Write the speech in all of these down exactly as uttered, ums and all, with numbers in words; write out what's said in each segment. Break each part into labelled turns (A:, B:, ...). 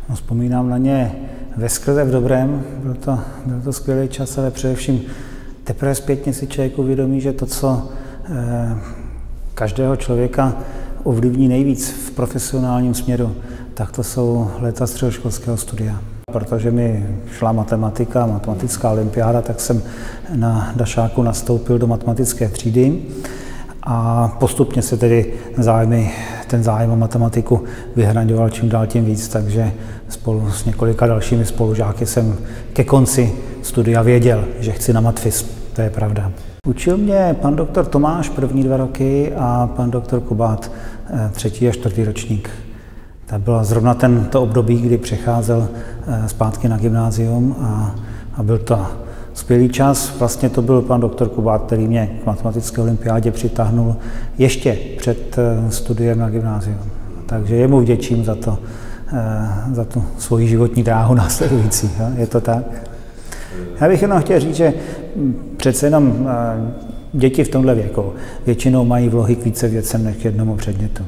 A: No, vzpomínám na ně veskrze v dobrém, byl to, byl to skvělý čas, ale především teprve zpětně si člověk uvědomí, že to, co eh, každého člověka ovlivní nejvíc v profesionálním směru, tak to jsou léta středoškolského studia. Protože mi šla matematika, matematická olympiáda, tak jsem na Dašáku nastoupil do matematické třídy a postupně se tedy zájmy, ten zájem o matematiku vyhraňoval čím dál tím víc, takže spolu s několika dalšími spolužáky jsem ke konci studia věděl, že chci na matfis, to je pravda. Učil mě pan doktor Tomáš první dva roky a pan doktor Kubát třetí a čtvrtý ročník. To bylo zrovna tento období, kdy přecházel zpátky na gymnázium a, a byl to skvělý čas. Vlastně to byl pan doktor Kubát, který mě k matematické olympiádě přitáhnul ještě před studiem na gymnáziu. Takže jemu vděčím za to, za tu svoji životní dráhu následující. Je to tak? Já bych jenom chtěl říct, že přece jenom děti v tomhle věku většinou mají vlohy k více věcem než k jednomu předmětu.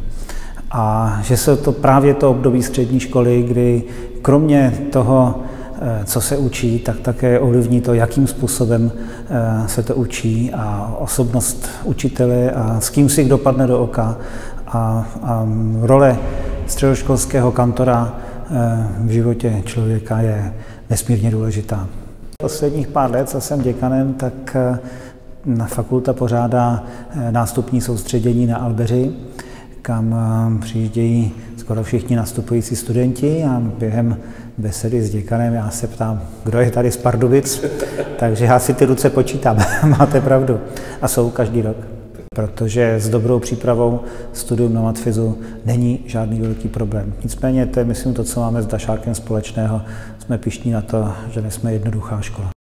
A: A že se to právě to období střední školy, kdy kromě toho, co se učí, tak také ovlivní to, jakým způsobem se to učí a osobnost učitele a s kým si kdo padne do oka. A, a role středoškolského kantora v životě člověka je nesmírně důležitá. Posledních pár let, co jsem děkanem, tak na fakulta pořádá nástupní soustředění na Albeři, kam přijíždějí skoro všichni nastupující studenti a během besedy s děkanem já se ptám, kdo je tady z Pardubic, takže já si ty ruce počítám, máte pravdu. A jsou každý rok, protože s dobrou přípravou studium na matfizu není žádný velký problém. Nicméně to je, myslím, to, co máme s Dašákem společného, jsme pyšní na to, že nejsme jednoduchá škola.